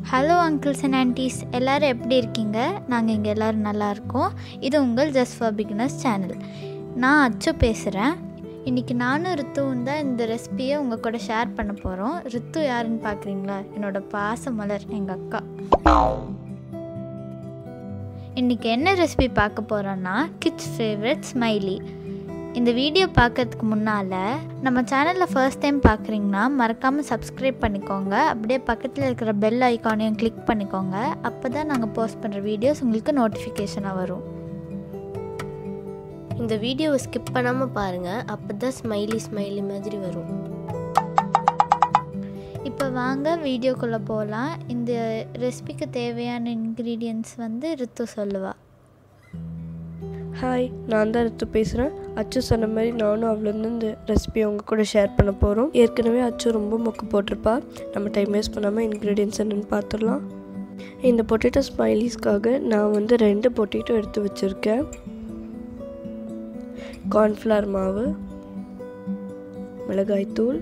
Hello uncles and aunties, எல்லோரும் எப்படி இருக்கீங்க? நாங்கள் இங்கே எல்லோரும் நல்லா இருக்கோம். இது உங்கள் ஜஸ்ட் ஃபார் பிகினர்ஸ் சேனல். நான் அச்சு பேசுகிறேன். இன்றைக்கி நானும் ரித்துவும் தான் இந்த ரெசிபியை உங்கள் கூட ஷேர் பண்ண போகிறோம். ரித்து யாருன்னு பார்க்குறீங்களா? என்னோடய பாசமலர், எங்கள் அக்கா. இன்றைக்கி என்ன ரெசிபி பார்க்க போகிறோன்னா கிட்ஸ் ஃபேவரட் ஸ்மைலி. இந்த வீடியோ பார்க்கறதுக்கு முன்னால் நம்ம சேனலில் ஃபர்ஸ்ட் டைம் பார்க்குறீங்கன்னா மறக்காமல் சப்ஸ்கிரைப் பண்ணிக்கோங்க. அப்படியே பக்கத்தில் இருக்கிற பெல் ஐக்கானையும் கிளிக் பண்ணிக்கோங்க. அப்போ தான் நாங்கள் போஸ்ட் பண்ணுற வீடியோஸ் உங்களுக்கு நோட்டிஃபிகேஷனாக வரும். இந்த வீடியோவை ஸ்கிப் பண்ணாமல் பாருங்கள், அப்போ தான் ஸ்மைலி மாதிரி வரும். இப்போ வாங்க வீடியோக்குள்ளே போகலாம். இந்த ரெசிபிக்கு தேவையான இன்க்ரீடியன்ட்ஸ் ரித்து சொல்லுவா. ஹாய், நான் தான் ரித்து பேசுகிறேன். அச்சு சொன்ன மாதிரி நானும் அவ்வளோந்து இந்த ரெசிபி அவங்க கூட ஷேர் பண்ண போகிறோம். ஏற்கனவே அச்சு ரொம்ப மொக்கு போட்டிருப்பா. நம்ம டைம் வேஸ்ட் பண்ணாமல் இன்க்ரீடியன்ட்ஸ் என்னென்னு பார்த்துடலாம். இந்த பொட்டேட்டோ ஸ்மைலிஸ்க்காக நான் 2 பொட்டேட்டோ எடுத்து வச்சுருக்கேன். கார்ன்ஃப்ளவர் மாவு, மிளகாய்த்தூள்,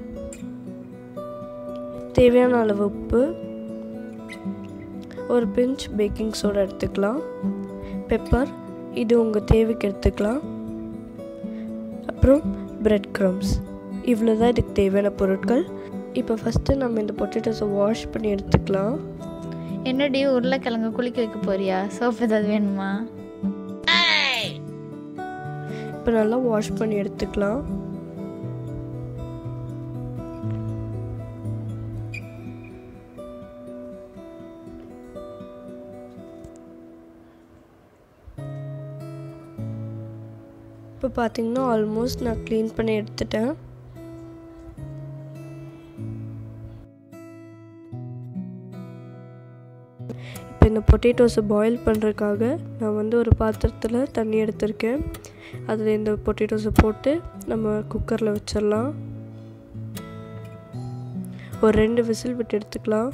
தேவையான அளவு உப்பு, ஒரு பிஞ்ச் பேக்கிங் சோடா எடுத்துக்கலாம், பெப்பர், இது உங்கள் தேவைக்கு எடுத்துக்கலாம், அப்புறம் பிரெட் க்ரம்ஸ். இவ்வளோ தான் இதுக்கு தேவையான பொருட்கள். இப்போ ஃபஸ்ட்டு நம்ம இந்த பொட்டேட்டோஸை வாஷ் பண்ணி எடுத்துக்கலாம். என்னடி உருளைக்கிழங்கு குளிக்க வைக்க போறியா? சோப் ஏதாவது வேணுமா? இப்போ நல்லா வாஷ் பண்ணி எடுத்துக்கலாம். இப்போ பார்த்தீங்கன்னா ஆல்மோஸ்ட் நான் க்ளீன் பண்ணி எடுத்துட்டேன். இப்போ இந்த பொட்டேட்டோஸை பாயில் பண்ணுறதுக்காக நான் ஒரு பாத்திரத்தில் தண்ணி எடுத்திருக்கேன். அதில் இந்த பொட்டேட்டோஸை போட்டு நம்ம குக்கரில் வச்சிடலாம். ஒரு 2 விசில் விட்டு எடுத்துக்கலாம்.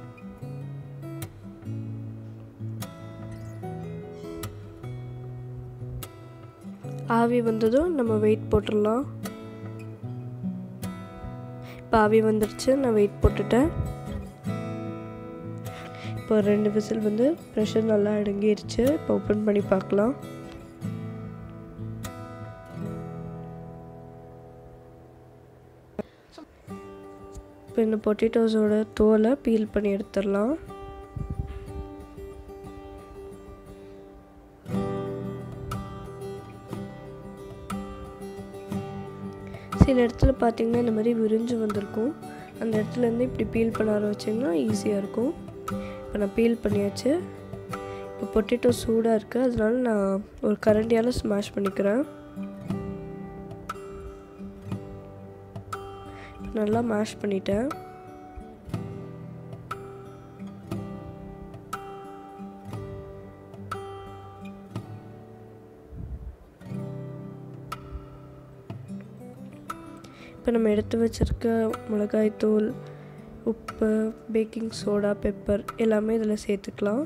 ஆவி வந்ததும் நம்ம வெயிட் போட்டுடலாம். இப்போ ஆவி வந்துடுச்சு, நான் வெயிட் போட்டுட்டேன். இப்போ 2 விசில் ப்ரெஷர் நல்லா அடங்கிடுச்சு. இப்போ ஓப்பன் பண்ணி பார்க்கலாம். இப்போ இந்த பொட்டேட்டோஸோட தோலை பீல் பண்ணி எடுத்துடலாம். சில இடத்துல பார்த்திங்கன்னா இந்த மாதிரி விரிஞ்சு வந்திருக்கும். அந்த இடத்துலேருந்து இப்படி பீல் பண்ண ஆரம்பிச்சிங்கன்னா ஈஸியாக இருக்கும். இப்போ நான் பீல் பண்ணியாச்சு. இப்போ பொட்டேட்டோ சூடாக இருக்குது, அதனால நான் ஒரு கரண்டியால் ஸ்மாஷ் பண்ணிக்கிறேன். நல்லா மேஷ் பண்ணிட்டேன். இப்போ நம்ம எடுத்து வச்சுருக்க மிளகாய்த்தூள், உப்பு, பேக்கிங் சோடா, பெப்பர் எல்லாமே இதில் சேர்த்துக்கலாம்.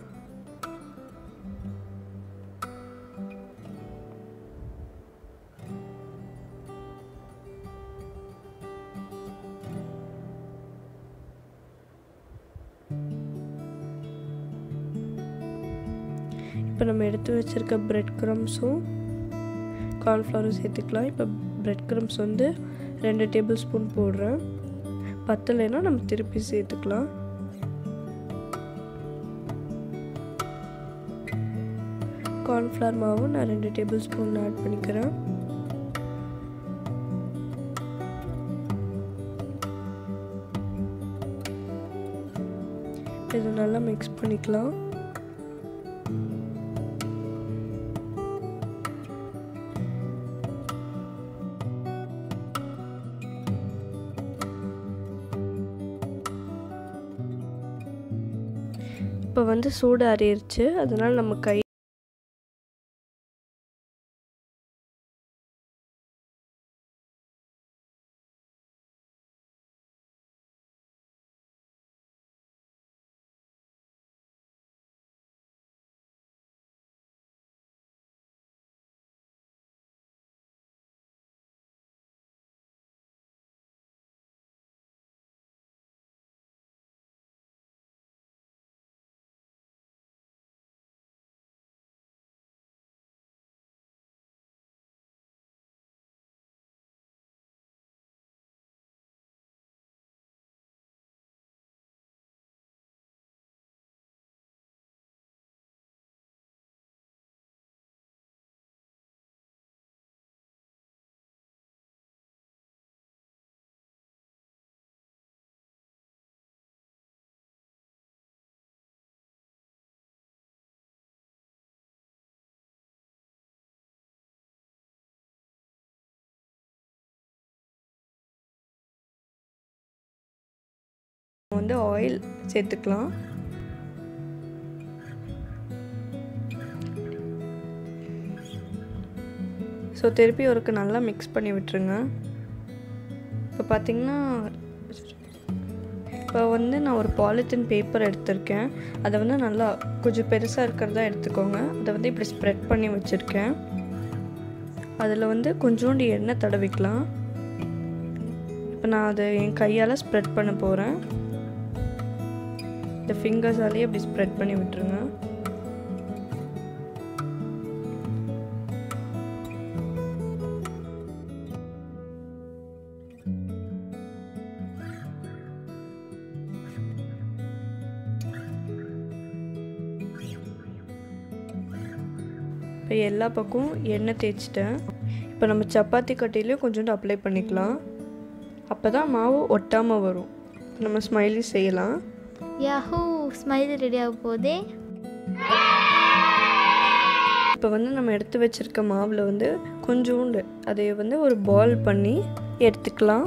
இப்போ நம்ம எடுத்து வச்சுருக்க பிரெட் க்ரம்ஸும் கார்ன்ஃப்ளவரும் சேர்த்துக்கலாம். இப்போ பிரெட் க்ரம்ஸ் 2 டேபிள் ஸ்பூன் போடுறேன். பத்தலைன்னா நம்ம திருப்பி சேர்த்துக்கலாம். கார்ன்ஃப்ளவர் மாவும் நான் 2 டேபிள் ஸ்பூன் ஆட் பண்ணிக்கிறேன். இது நல்லா மிக்ஸ் பண்ணிக்கலாம். இப்போ சூடு ஆறிடுச்சு, அதனால் நம்ம கை வந்து ஆயில் சேர்த்துக்கலாம். ஸோ திருப்பி ஒருக்கு நல்லா மிக்ஸ் பண்ணி விட்டுருங்க. இப்போ பார்த்திங்கன்னா இப்போ வந்து நான் ஒரு பாலித்தீன் பேப்பர் எடுத்திருக்கேன். அதை வந்து நல்லா கொஞ்சம் பெருசாக இருக்கிறதா எடுத்துக்கோங்க. அதை வந்து இப்படி ஸ்ப்ரெட் பண்ணி வச்சுருக்கேன். அதில் வந்து கொஞ்சோண்டு எண்ணெய் தடவிக்கலாம். இப்போ நான் அதை என் கையால் ஸ்ப்ரெட் பண்ண போகிறேன். இந்த ஃபிங்கர்ஸாலேயே அப்படி ஸ்ப்ரெட் பண்ணி விட்டுருங்க. இப்போ எல்லா பக்கமும் எண்ணெய் தேய்ச்சிட்டேன். இப்போ நம்ம சப்பாத்தி கட்டையிலையும் கொஞ்சோண்டு அப்ளை பண்ணிக்கலாம். அப்போ தான் மாவு ஒட்டாமல் வரும். நம்ம ஸ்மைலி செய்யலாம். யாஹூ, ஸ்மைலி ரெடி ஆக போதே. இப்போ வந்து நம்ம எடுத்து வச்சுருக்க மாவில் வந்து கொஞ்சோண்டு அதை வந்து ஒரு பால் பண்ணி எடுத்துக்கலாம்.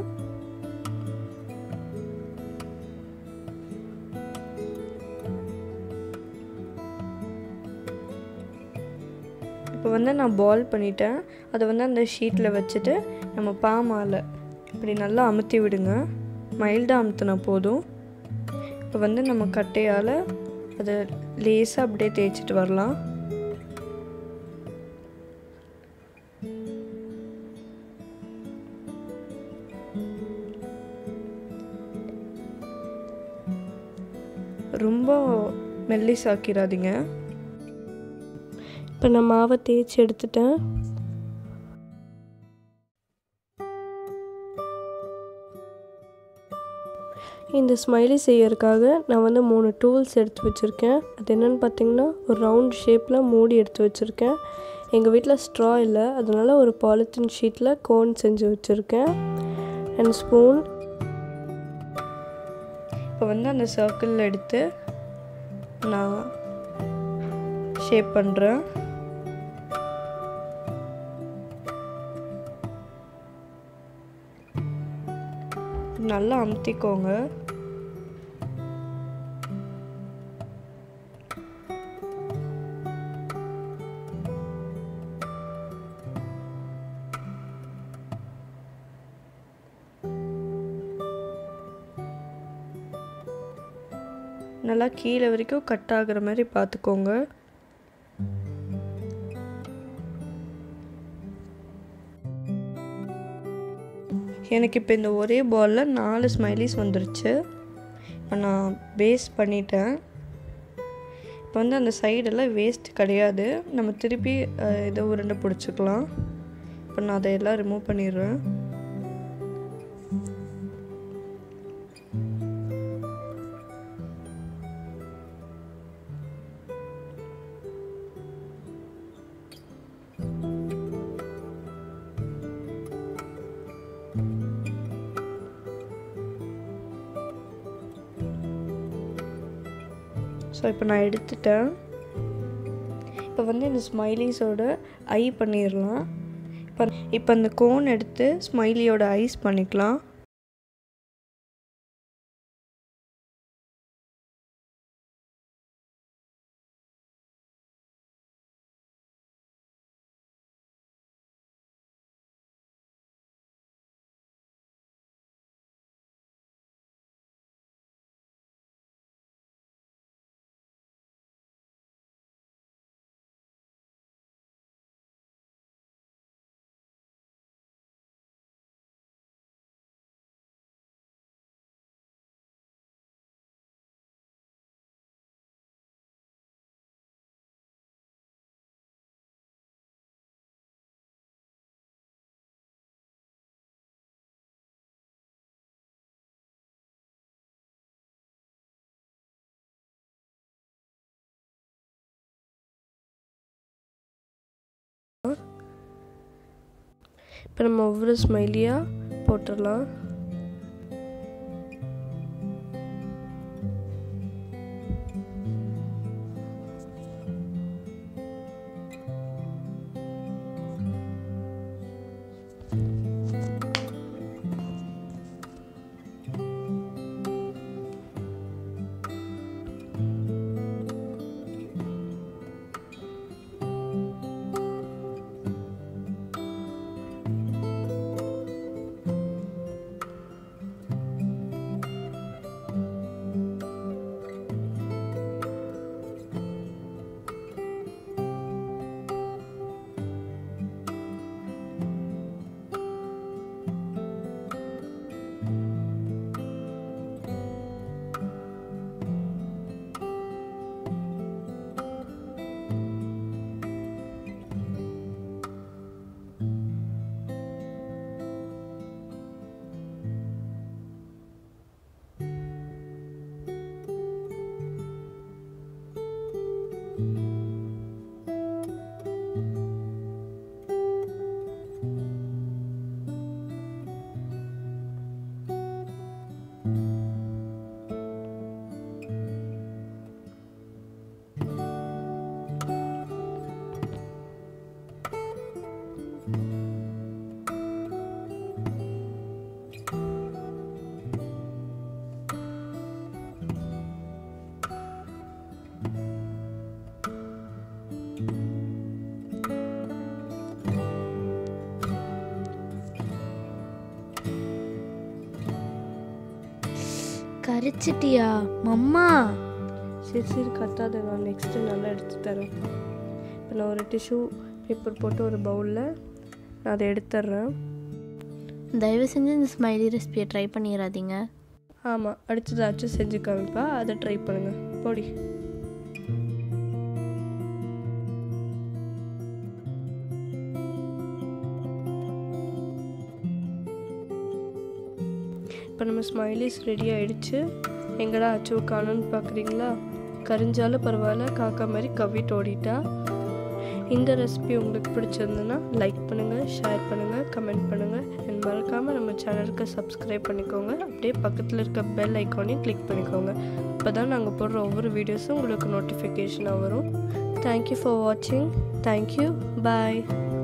இப்போ வந்து நான் பால் பண்ணிட்டேன். அதை வந்து அந்த ஷீட்டில் வச்சுட்டு நம்ம பாமால் இப்படி நல்லா அமுத்தி விடுங்க. மைல்டாக அமுத்தினா போதும். இப்போ வந்து நம்ம கட்டையால் அதை லேசாக அப்படியே தேய்ச்சிட்டு வரலாம். ரொம்ப மெல்லிசாக்கிடாதீங்க. இப்போ நான் மாவை தேய்ச்சி எடுத்துட்டேன். இந்த ஸ்மைலி செய்யறதுக்காக நான் வந்து 3 டூல்ஸ் எடுத்து வச்சுருக்கேன். அது என்னென்னு பார்த்தீங்கன்னா, ஒரு ரவுண்ட் ஷேப்பில் மூடி எடுத்து வச்சுருக்கேன். எங்கள் வீட்டில் ஸ்ட்ரா இல்லை, அதனால் ஒரு பாலித்தீன் ஷீட்டில் கோன் செஞ்சு வச்சுருக்கேன். And spoon. இப்போ வந்து அந்த சர்க்கிளில் எடுத்து நான் ஷேப் பண்ணுறேன். நல்லா அமுத்திக்கோங்க. நல்லா கீழே வரைக்கும் கட் ஆகுற மாதிரி பார்த்துக்கோங்க. எனக்கு இப்போ இந்த ஒரே பாலில் 4 ஸ்மைலிஸ் வந்துருச்சு. இப்போ நான் பேஸ் பண்ணிட்டேன். இப்போ வந்து அந்த சைடெல்லாம் வேஸ்ட் கிடையாது. நம்ம திருப்பி இதை உருண்டை பிடிச்சிக்கலாம். இப்போ நான் அதையெல்லாம் ரிமூவ் பண்ணிடுறேன். ஸோ இப்போ நான் எடுத்துட்டேன். இப்போ வந்து இந்த ஸ்மைலிஸோட ஐ பண்ணிடலாம். இப்போ அந்த கோன் எடுத்து ஸ்மைலியோட ஐஸ் பண்ணிக்கலாம். இப்போ நம்ம ஒவ்வொரு ஸ்மைலியாக போட்டுடலாம். அரைச்சிட்டியா மம்மா? சரி சரி கத்தாத, நான் நெக்ஸ்ட்டு நல்லா எடுத்து தரேன். இப்போ நான் ஒரு டிஷ்யூ பேப்பர் போட்டு ஒரு பவுலில் நான் அதை எடுத்துட்றேன். தயவு செஞ்சு இந்த ஸ்மைலி ரெசிபியை ட்ரை பண்ணிடாதீங்க. ஆமாம், அடுத்தது அச்சு செஞ்சு காமிப்பா, அதை ட்ரை பண்ணுங்கள். போடி. இப்போ நம்ம ஸ்மைலிஸ் ரெடி ஆகிடுச்சு. எங்கடா அச்சு காணுன்னு பார்க்குறீங்களா? கரிஞ்சாலும் பரவாயில்ல, காக்கா மாதிரி கவிட்டு ஓடிட்டா. இந்த ரெசிபி உங்களுக்கு பிடிச்சிருந்துன்னா லைக் பண்ணுங்கள், ஷேர் பண்ணுங்கள், கமெண்ட் பண்ணுங்கள். அண்ட் மறக்காமல் நம்ம சேனலுக்கு சப்ஸ்கிரைப் பண்ணிக்கோங்க. அப்படியே பக்கத்தில் இருக்க பெல் ஐக்கானையும் கிளிக் பண்ணிக்கோங்க. அப்போ தான் நாங்கள் போடுற ஒவ்வொரு வீடியோஸும் உங்களுக்கு நோட்டிஃபிகேஷனாக வரும். தேங்க்யூ ஃபார் வாட்சிங். தேங்க்யூ. பாய்.